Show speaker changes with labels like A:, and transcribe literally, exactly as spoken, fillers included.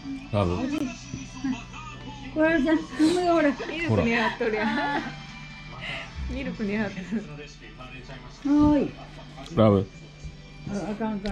A: ラブ。
B: これじゃ、飲むよ、ほら。
C: ミルク狙っとるやん。ミルク狙ってる。
B: はーい。
A: ラブ。
B: あ、あかんあかん。